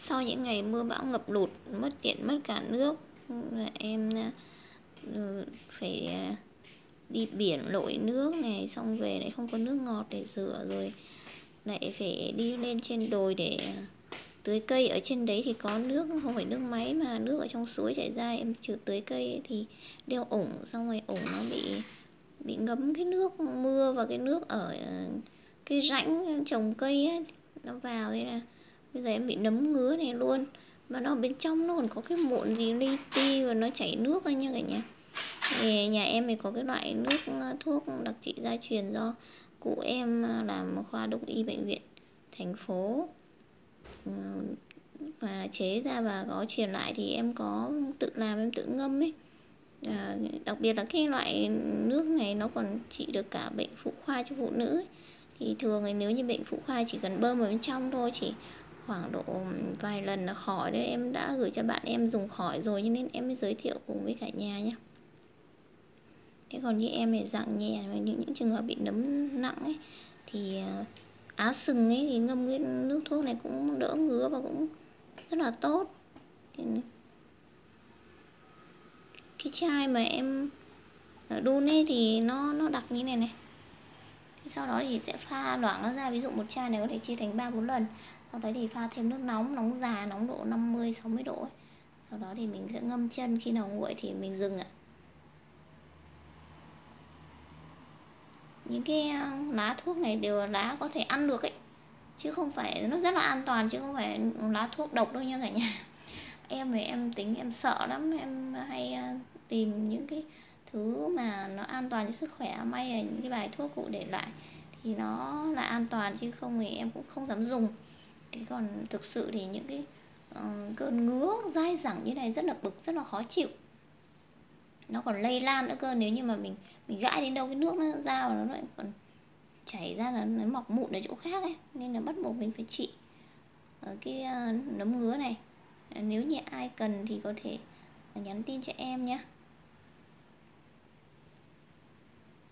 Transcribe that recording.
Sau những ngày mưa bão ngập lụt, mất điện mất cả nước, em phải đi biển lội nước này, xong về lại không có nước ngọt để rửa, rồi lại phải đi lên trên đồi để tưới cây. Ở trên đấy thì có nước, không phải nước máy mà nước ở trong suối chảy ra. Em trừ tưới cây ấy, thì đeo ủng, xong rồi ủng nó bị ngấm cái nước mưa và cái nước ở cái rãnh trồng cây ấy, nó vào. Thế là bây giờ em bị nấm ngứa này luôn, mà nó bên trong nó còn có cái mụn gì li ti và nó chảy nước ra nha cả nhà. Thì nhà em thì có cái loại nước thuốc đặc trị gia truyền do cụ em làm khoa đông y bệnh viện thành phố và chế ra và có truyền lại, thì em có tự làm, em tự ngâm ấy. Đặc biệt là cái loại nước này nó còn trị được cả bệnh phụ khoa cho phụ nữ ấy. Thì thường thì nếu như bệnh phụ khoa chỉ cần bơm vào bên trong thôi, chỉ khoảng độ vài lần là khỏi đấy. Em đã gửi cho bạn em dùng khỏi rồi, cho nên em mới giới thiệu cùng với cả nhà nhé. Thế còn như em này dạng nhẹ, và những trường hợp bị nấm nặng ấy thì á sừng ấy thì ngâm cái nước thuốc này cũng đỡ ngứa và cũng rất là tốt. Cái chai mà em đun ấy thì nó đặc như này này. Thì sau đó thì sẽ pha loãng nó ra, ví dụ một chai này có thể chia thành 3-4 lần. Sau đấy thì pha thêm nước nóng già, nóng độ 50-60 độ ấy. Sau đó thì mình sẽ ngâm chân, khi nào nguội thì mình dừng ạ. Những cái lá thuốc này đều là lá có thể ăn được ấy, chứ không phải, nó rất là an toàn chứ không phải lá thuốc độc đâu nha cả nhà. Em thì em tính em sợ lắm, em hay tìm những cái thứ mà nó an toàn cho sức khỏe. May là những cái bài thuốc cụ để lại thì nó là an toàn, chứ không thì em cũng không dám dùng. Thế còn thực sự thì những cái cơn ngứa dai dẳng như này rất là bực, rất là khó chịu. Nó còn lây lan nữa cơ, nếu như mà mình gãi đến đâu cái nước nó ra và nó lại còn chảy ra, là nó mọc mụn ở chỗ khác ấy. Nên là bắt buộc mình phải trị cái nấm ngứa này. Nếu như ai cần thì có thể nhắn tin cho em nhé.